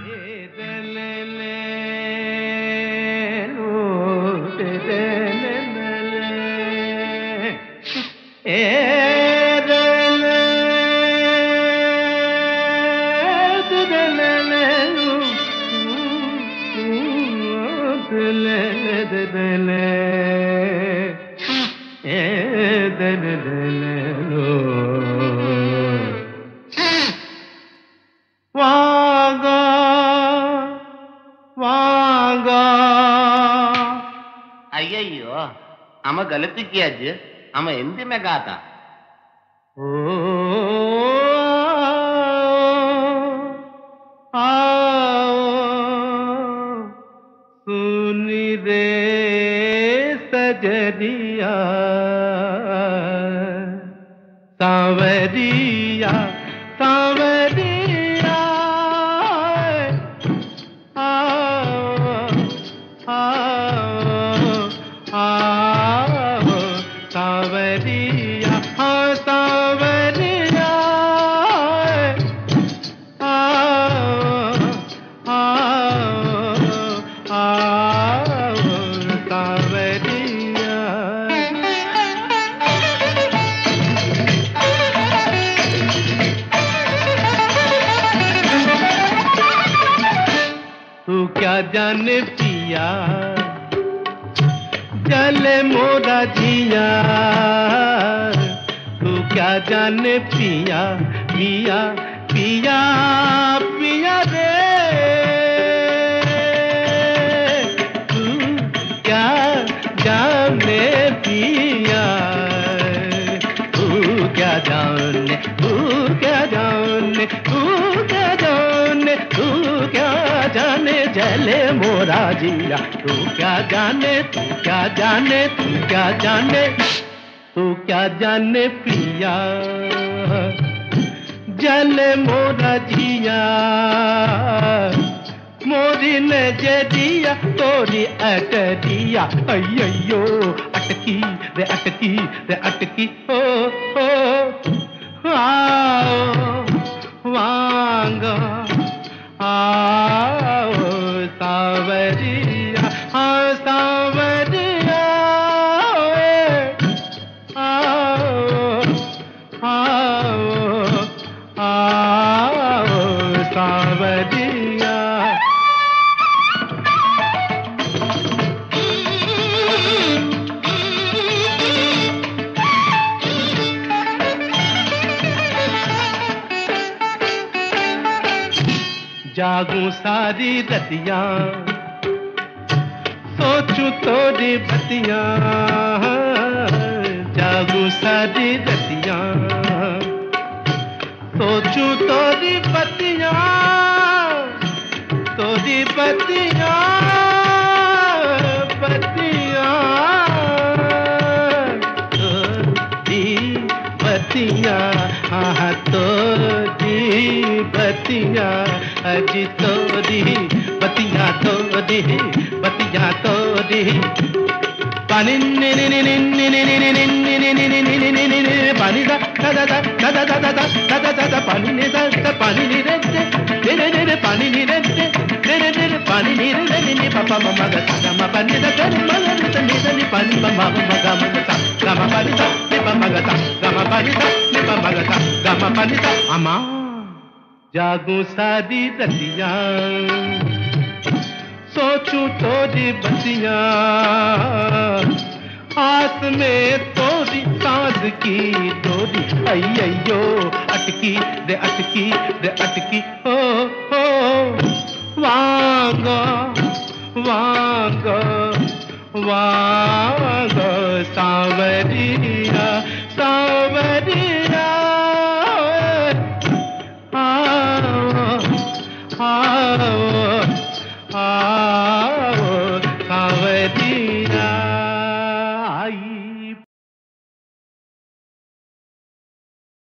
ಅಯ್ಯಯ್ಯೋ ಅಮ್ಮ ಗಲತಿ ಕಿಯಾಜ್ ಅಮ್ಮ ಎಂದಿ ಮೆಗಾತ ಓ सुनी रे सजरिया सांवरिया सांवरिया सांवरिया हाँ सांवरिया तू क्या जाने पिया जले मोरा जिया तू क्या जाने पिया पिया पिया पिया रे तू क्या जाने पिया तू क्या जाने तू क्या जाने तू क्या जाने तू क्या जाने जले मोरा जिया तू क्या जाने तू क्या जाने तू क्या जाने तू क्या जाने पिया जले मोरा जिया मोरी ने जदिया तोरी अटरिया अय्यो अटकी रे अटकी रे अटकी ओ आओ वांगा आओ सांवरिया हाँ सांवरिया आओ आओ आओ सांवरिया जागू सारी रतिया सोचू तोरी बतिया जागू सारी रतिया सोचू तोरी बतिया तोरी बतिया बतिया तोरी बतिया हाँ तोरी बतिया अजी तोरी बतिया तोरी बतिया तोरी पानी नि नि नि नि नि नि नि नि नि नि नि नि नि नि नि नि पानी दा दा दा दा दा दा दा दा दा दा दा पानी नि दा दा पानी नि रे रे रे रे पानी नि रे रे रे रे पानी नि रे नि नि पापा मम्मा दा दा मा पानी दा गा मा गा दा नि दा नि पानी मम्मा मम्मा गा मा गा मा पानी दा नि पापा गा दा गा मा पानी दा नि पापा गा दा गा मा पानी दा अम्मा जागू सारी रतिया सोचू तोरी बतिया आस में तोरी सांस की डोरी अय्यो अटकी रे अटकी हो वांगा वांगा वांगा सांवरिया सांवरिया आओ आओ आओ